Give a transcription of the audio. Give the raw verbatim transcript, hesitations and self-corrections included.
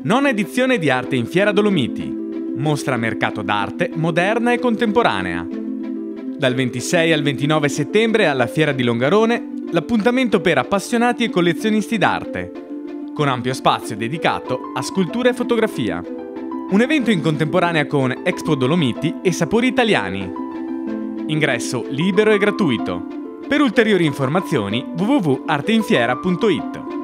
Nona edizione di Arte in Fiera Dolomiti. Mostra mercato d'arte moderna e contemporanea. Dal ventisei al ventinove settembre alla Fiera di Longarone, l'appuntamento per appassionati e collezionisti d'arte, con ampio spazio dedicato a scultura e fotografia. Un evento in contemporanea con Expo Dolomiti e Sapori Italiani. Ingresso libero e gratuito. Per ulteriori informazioni w w w punto arte in fiera punto i t.